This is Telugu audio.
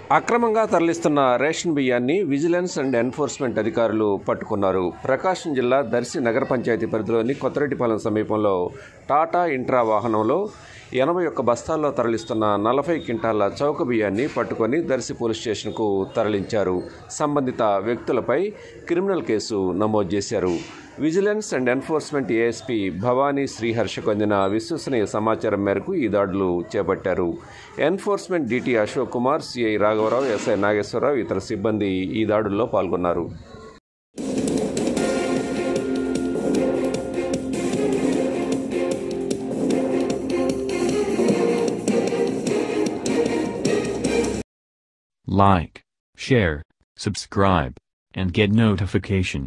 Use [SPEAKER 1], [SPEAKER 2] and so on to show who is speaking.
[SPEAKER 1] అక్రమంగా తరలిస్తున్న రేషన్ బియ్యాన్ని విజిలెన్స్ అండ్ ఎన్ఫోర్స్మెంట్ అధికారులు పట్టుకున్నారు. ప్రకాశం జిల్లా దర్శి నగర పంచాయతీ పరిధిలోని కొత్తరెడ్డిపాలెం సమీపంలో టాటా ఇంట్రా వాహనంలో 81 బస్తాల్లో తరలిస్తున్న 40 క్వింటాళ్ల చౌక బియ్యాన్ని పట్టుకొని దర్శి పోలీస్ స్టేషన్కు తరలించారు. సంబంధిత వ్యక్తులపై క్రిమినల్ కేసు నమోదు చేశారు. Vigilance and enforcement ASP Bhavani శ్రీహర్షకు అందిన విశ్వసనీయ సమాచారం మేరకు ఈ దాడులు చేపట్టారు. Enforcement DT Ashok Kumar, CI రాఘవరావు, ఎస్ఐ నాగేశ్వరరావు ఇతర సిబ్బంది ఈ దాడుల్లో పాల్గొన్నారు.
[SPEAKER 2] Like, share, subscribe, and get notification.